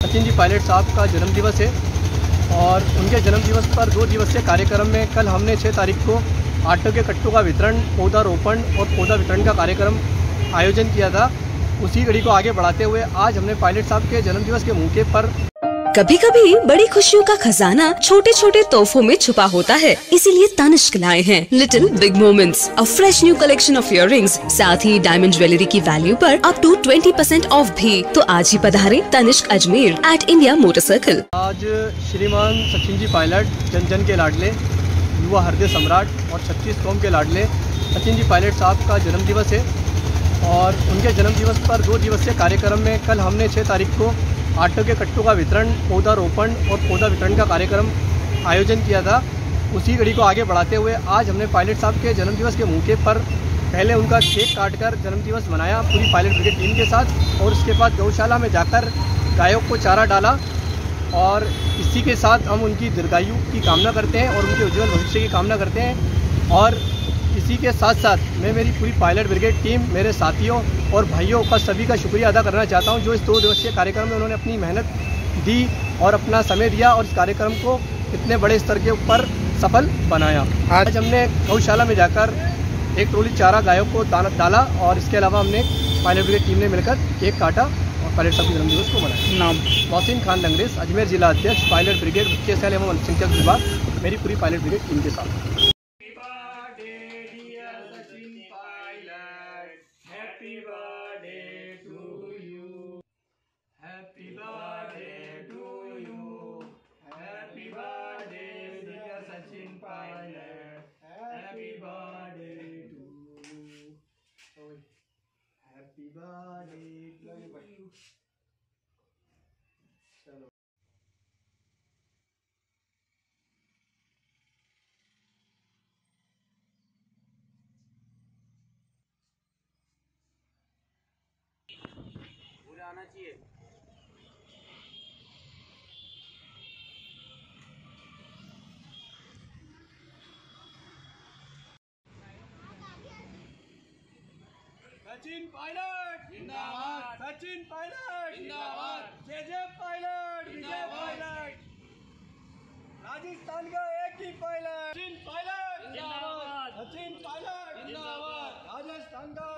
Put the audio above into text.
Sachin ji pilot साहब का जन्मदिवस है और उनके जन्मदिवस पर 2 दिवसीय कार्यक्रम में कल हमने 6 तारीख को आटे के कट्टों का वितरण, पौधारोपण और पौधा वितरण का कार्यक्रम आयोजन किया था। उसी कड़ी को आगे बढ़ाते हुए आज हमने पायलट साहब के जन्मदिवस के मौके पर कभी कभी बड़ी खुशियों का खजाना छोटे छोटे तोहफों में छुपा होता है, इसीलिए तनिष्क लाए हैं little big moments, a fresh new collection of earrings, साथ ही डायमंड ज्वेलरी की वैल्यू पर अप टू 20% ऑफ भी। तो आज ही पधारें Tanishq Ajmer at India motor circle. आज श्रीमान सचिन जी पायलट जन जन के लाडले, युवा हृदय सम्राट और 36 कौम के लाडले सचिन जी पायलट साहब का जन्मदिवस है और उनके जन्मदिवस पर 2 दिवसीय कार्यक्रम में कल हमने 6 तारीख को आटे के कट्टों का वितरण, पौधारोपण और पौधा वितरण का कार्यक्रम आयोजन किया था। उसी कड़ी को आगे बढ़ाते हुए आज हमने पायलट साहब के जन्मदिवस के मौके पर पहले उनका केक काटकर जन्मदिवस मनाया पूरी पायलट ब्रिगेड टीम के साथ और उसके बाद गौशाला में जाकर गायों को चारा डाला और इसी के साथ हम उनकी दीर्घायु की कामना करते हैं और उनके उज्जवल भविष्य की कामना करते हैं। और इसी के साथ साथ मैं मेरी पूरी पायलट ब्रिगेड टीम, मेरे साथियों और भाइयों का सभी का शुक्रिया अदा करना चाहता हूं जो इस 2 दिवसीय कार्यक्रम में उन्होंने अपनी मेहनत दी और अपना समय दिया और इस कार्यक्रम को इतने बड़े स्तर के ऊपर सफल बनाया। आज हमने गौशाला में जाकर 1 ट्रॉली चारा गायों को डाला और इसके अलावा हमने पायलट ब्रिगेड टीम ने मिलकर केक काटा और पायलट साहब के जन्मदिवस को मनाया। नाम मोहसिन खान लंगरेज, अजमेर जिला अध्यक्ष, पायलट ब्रिगेड, मुख्य सैल एवं अल्पसंख्यक विभाग, मेरी पूरी पायलट ब्रिगेड टीम के साथ। Happy birthday to you. Happy birthday to you. Happy birthday dear Sachin Pilot. Happy birthday to you. Happy birthday to you. चलो आना चाहिए। सचिन पायलट जिंदाबाद, सचिन पायलट जिंदाबाद, जय पायलट, विजय पायलट, राजस्थान का एक ही पायलट, सचिन पायलट जिंदाबाद, सचिन पायलट जिंदाबाद, राजस्थान का